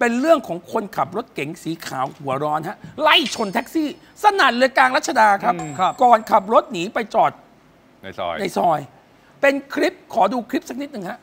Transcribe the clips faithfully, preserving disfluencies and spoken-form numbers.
เป็นเรื่องของคนขับรถเก๋งสีขาวหัวร้อนฮะไล่ชนแท็กซี่สนั่นเลยกลางรัชดาครับก่อนขับรถหนีไปจอดในซอยในซอยเป็นคลิปขอดูคลิปสักนิดหนึ่งฮะ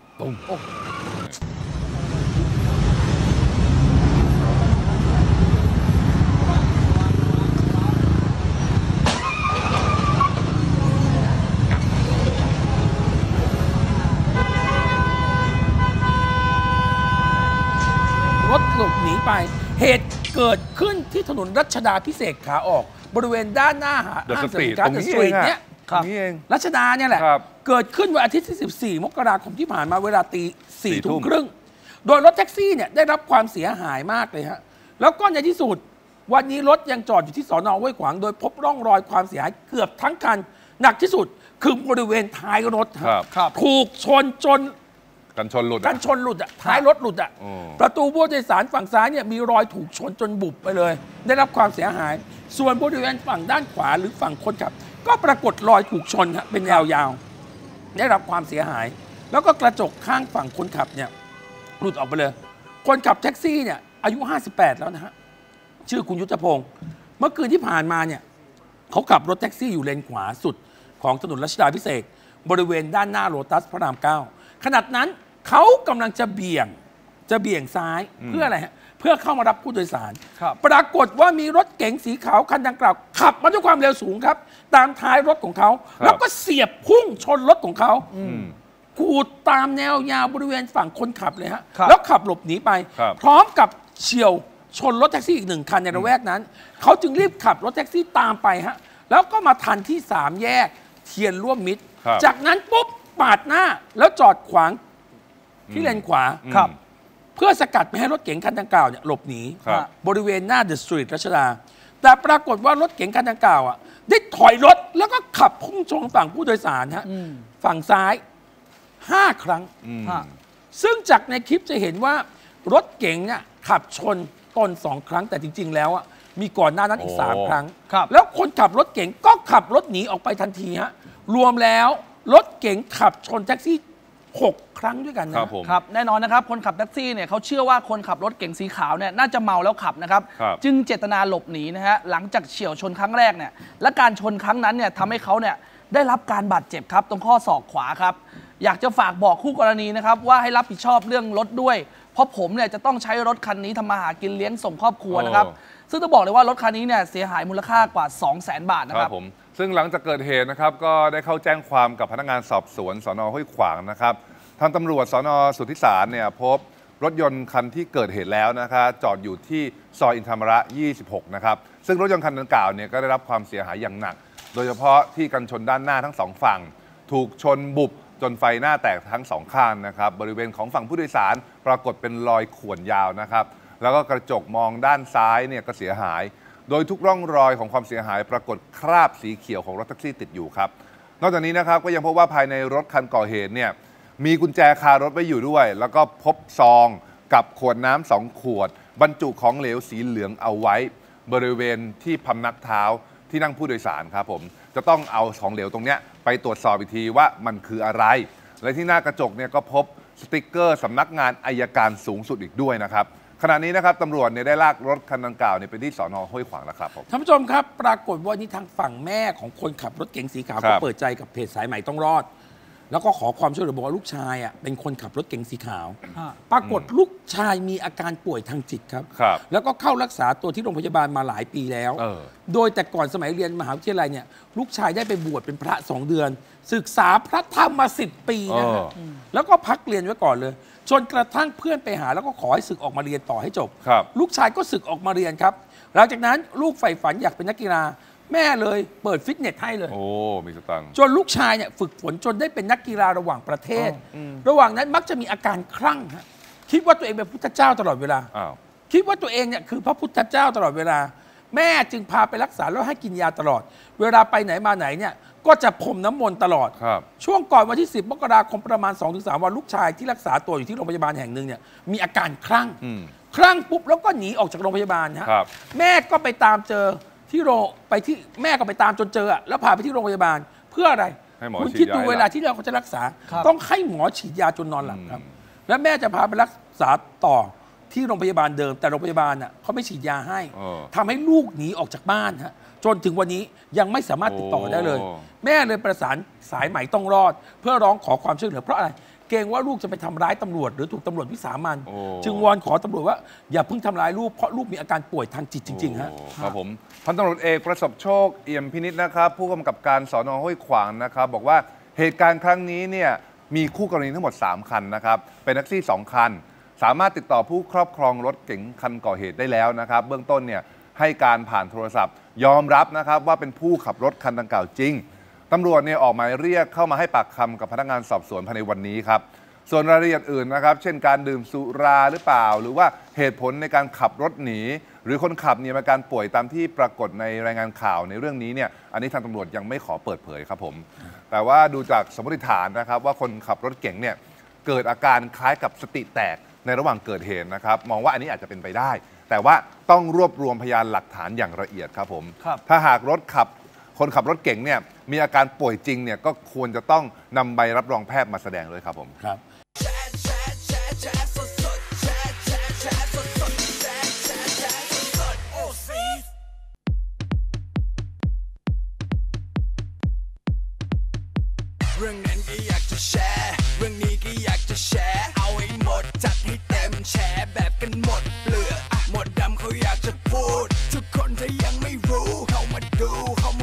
รถหลบหนีไปเหตุเกิดขึ้นที่ถนนรัชดาพิเศษขาออกบริเวณด้านหน้าห้างสรรพสินค้าเดอะสตรีทเนี่ยรัชดาเนี่ยแหละเกิดขึ้นวันอาทิตย์ที่สิบสี่มกราคมที่ผ่านมาเวลาตีสี่ทุ่มครึ่งโดยรถแท็กซี่เนี่ยได้รับความเสียหายมากเลยฮะแล้วก็ในที่สุดวันนี้รถยังจอดอยู่ที่สน.ห้วยขวางโดยพบร่องรอยความเสียหายเกือบทั้งคันหนักที่สุดคือบริเวณท้ายรถถูกชนจนกันชนหลุดกันชนหลุดอ่ะท้ายรถหลุดอ่ะประตูผู้โดยสารฝั่งซ้ายเนี่ยมีรอยถูกชนจนบุบไปเลยได้รับความเสียหายส่วนบริเวณฝั่งด้านขวาหรือฝั่งคนขับก็ปรากฏรอยถูกชนฮะเป็นยาวๆได้รับความเสียหายแล้วก็กระจกข้างฝั่งคนขับเนี่ยหลุดออกไปเลยคนขับแท็กซี่เนี่ยอายุห้าสิบแปดแล้วนะฮะชื่อคุณยุทธพงศ์เมื่อคืนที่ผ่านมาเนี่ยเขาขับรถแท็กซี่อยู่เลนขวาสุดของถนนรัชดาภิเษกบริเวณด้านหน้าโลตัสพระรามเก้าขณะนั้นเขากำลังจะเบี่ยงจะเบี่ยงซ้ายเพื่ออะไรฮะเพื่อเข้ามารับผู้โดยสารปรากฏว่ามีรถเก๋งสีขาวคันดังกล่าวขับมาด้วยความเร็วสูงครับตามท้ายรถของเขาแล้วก็เสียบพุ่งชนรถของเขาขูดตามแนวยาวบริเวณฝั่งคนขับเลยฮะแล้วขับหลบหนีไปพร้อมกับเฉี่ยวชนรถแท็กซี่อีกหนึ่งคันในระแวกนั้นเขาจึงรีบขับรถแท็กซี่ตามไปฮะแล้วก็มาทันที่สามแยกเทียนร่วมมิตรจากนั้นปุ๊บปาดหน้าแล้วจอดขวางที่เลนขวาเพื่อสกัดไม่ให้รถเก๋งคันดังกล่าวเนี่ยหลบหนีบริเวณหน้าเดอะสตรีทรัชดาแต่ปรากฏว่ารถเก๋งคันดังกล่าวอ่ะได้ถอยรถแล้วก็ขับพุ่งชนฝั่งผู้โดยสารฮะฝั่งซ้ายห้าครั้งซึ่งจากในคลิปจะเห็นว่ารถเก๋งเนี่ยขับชนตนสองครั้งแต่จริงๆแล้วอ่ะมีก่อนหน้านั้นอีกสามครั้งแล้วคนขับรถเก๋งก็ขับรถหนีออกไปทันทีฮะรวมแล้วรถเก๋งขับชนแท็กซี่หกครั้งด้วยกันนะครับแน่นอนนะครับคนขับแท็กซี่เนี่ยเขาเชื่อว่าคนขับรถเก๋งสีขาวเนี่ยน่าจะเมาแล้วขับนะครับจึงเจตนาหลบหนีนะฮะหลังจากเฉี่ยวชนครั้งแรกเนี่ยและการชนครั้งนั้นเนี่ยทำให้เขาเนี่ยได้รับการบาดเจ็บครับตรงข้อศอกขวาครับอยากจะฝากบอกคู่กรณีนะครับว่าให้รับผิดชอบเรื่องรถด้วยเพราะผมเนี่ยจะต้องใช้รถคันนี้ทำมาหากินเลี้ยงส่งครอบครัวนะครับซึ่งต้องบอกเลยว่ารถคันนี้เนี่ยเสียหายมูลค่ากว่า สองแสน บาทนะครับผมซึ่งหลังจากเกิดเหตุนะครับก็ได้เข้าแจ้งความกับพนักงานสอบสวนสน.ห้วยขวางนะครับทางตำรวจสน.สุทธิสารเนี่ยพบรถยนต์คันที่เกิดเหตุแล้วนะคะจอดอยู่ที่ซอยอินธรรมระยี่สิบหกนะครับซึ่งรถยนต์คันดังกล่าวเนี่ยก็ได้รับความเสียหายอย่างหนักโดยเฉพาะที่กันชนด้านหน้าทั้งสองฝั่งถูกชนบุบจนไฟหน้าแตกทั้งสองข้างนะครับบริเวณของฝั่งผู้โดยสารปรากฏเป็นรอยข่วนยาวนะครับแล้วก็กระจกมองด้านซ้ายเนี่ยก็เสียหายโดยทุกร่องรอยของความเสียหายปรากฏคราบสีเขียวของรถแท็กซี่ติดอยู่ครับนอกจากนี้นะครับก็ยังพบว่าภายในรถคันก่อเหตุเนี่ยมีกุญแจคารถไว้อยู่ด้วยแล้วก็พบซองกับขวดน้ำสองขวดบรรจุของเหลวสีเหลืองเอาไว้บริเวณที่พำนักเท้าที่นั่งผู้โดยสารครับผมจะต้องเอาของเหลวตรงนี้ไปตรวจสอบอีกทีว่ามันคืออะไรและที่หน้ากระจกเนี่ยก็พบสติ๊กเกอร์สำนักงานอัยการสูงสุดอีกด้วยนะครับขณะนี้นะครับตำรวจเนี่ยได้ลากรถคันดังกล่าวเนี่ยไปที่สน.ห้วยขวางแล้วครับผมท่านผู้ชมครับปรากฏว่านี่ทางฝั่งแม่ของคนขับรถเก๋งสีขาวก็เปิดใจกับเพจสายใหม่ต้องรอดแล้วก็ขอความช่วยเหลือบอกว่าลูกชายอ่ะเป็นคนขับรถเก๋งสีขาวปรากฏลูกชายมีอาการป่วยทางจิตครับแล้วก็เข้ารักษาตัวที่โรงพยาบาลมาหลายปีแล้วโดยแต่ก่อนสมัยเรียนมหาวิทยาลัยเนี่ยลูกชายได้ไปบวชเป็นพระสองเดือนศึกษาพระธรรมมาสิบปีนะฮะแล้วก็พักเรียนไว้ก่อนเลยจนกระทั่งเพื่อนไปหาแล้วก็ขอให้ศึกออกมาเรียนต่อให้จบลูกชายก็ศึกออกมาเรียนครับหลังจากนั้นลูกใฝ่ฝันอยากเป็นนักกีฬาแม่เลยเปิดฟิตเนสให้เลยโอ้มีสตังค์จนลูกชายเนี่ยฝึกฝนจนได้เป็นนักกีฬาระหว่างประเทศระหว่างนั้นมักจะมีอาการคลั่งฮะคิดว่าตัวเองเป็นพุทธเจ้าตลอดเวลาคิดว่าตัวเองเนี่ยคือพระพุทธเจ้าตลอดเวลาแม่จึงพาไปรักษาแล้วให้กินยาตลอดเวลาไปไหนมาไหนเนี่ยก็จะพรมน้ำมนต์ตลอดช่วงก่อนวันที่สิบมกราคมประมาณ สองถึงสาม วันลูกชายที่รักษาตัวอยู่ที่โรงพยาบาลแห่งหนึ่งเนี่ยมีอาการคลั่งคลั่งปุ๊บแล้วก็หนีออกจากโรงพยาบาลฮะแม่ก็ไปตามเจอที่โรงไปที่แม่ก็ไปตามจนเจอแล้วพาไปที่โรงพยาบาลเพื่ออะไรคุณคิดดูเวลาที่เราเขาจะรักษาต้องให้หมอฉีดยาจนนอนหลับครับแล้วแม่จะพาไปรักษาต่อที่โรงพยาบาลเดิมแต่โรงพยาบาลอ่ะเขาไม่ฉีดยาให้เออทำให้ลูกหนีออกจากบ้านฮะจนถึงวันนี้ยังไม่สามารถติดต่อได้เลยโอ้แม่เลยประสานสายใหม่ต้องรอด เพื่อร้องขอความช่วยเหลือเพราะอะไรเกรงว่าลูกจะไปทำร้ายตำรวจหรือถูกตำรวจวิสามันโอ้จึงวอนขอตำรวจว่าอย่าเพิ่งทำร้ายลูกเพราะลูกมีอาการป่วยทางจิตจริงๆฮะโอ้ครับผมพันตำรวจเอกประสบโชคเอี่ยมพินิจนะครับผู้กำกับการสอนอห้วยขวางนะครับบอกว่าเหตุการณ์ครั้งนี้เนี่ยมีคู่กรณีทั้งหมดสามคันนะครับเป็นแท็กซี่สองคันสามารถติดต่อผู้ครอบครองรถเก๋งคันก่อเหตุได้แล้วนะครับเบื้องต้นเนี่ยให้การผ่านโทรศัพท์ ยอมรับนะครับว่าเป็นผู้ขับรถคันดังกล่าวจริงตำรวจเนี่ยออกหมายเรียกเข้ามาให้ปากคำกับพนักงานสอบสวนภายในวันนี้ครับส่วนรายละเอียดอื่นนะครับเช่นการดื่มสุราหรือเปล่าหรือว่าเหตุผลในการขับรถหนีหรือคนขับเนี่ยมีอาการป่วยตามที่ปรากฏในรายงานข่าวในเรื่องนี้เนี่ยอันนี้ทางตำรวจยังไม่ขอเปิดเผยครับผมแต่ว่าดูจากสมมติฐานนะครับว่าคนขับรถเก๋งเนี่ยเกิดอาการคล้ายกับสติแตกในระหว่างเกิดเหตุนะครับมองว่าอันนี้อาจจะเป็นไปได้แต่ว่าต้องรวบรวมพยานหลักฐานอย่างละเอียดครับผมครับถ้าหากรถขับคนขับรถเก๋งเนี่ยมีอาการป่วยจริงเนี่ยก็ควรจะต้องนำใบรับรองแพทย์มาแสดงด้วยครับผมครับเรื่องนั้นก็อยากจะแชร์ เรื่องนี้ก็อยากจะแชร์ เอาให้หมดจัดให้เต็มแชร์แบบกันหมดเปลือกอะหมดดำเขาอยากจะพูด ทุกคนถ้ายังไม่รู้เข้ามาดูเข้ามา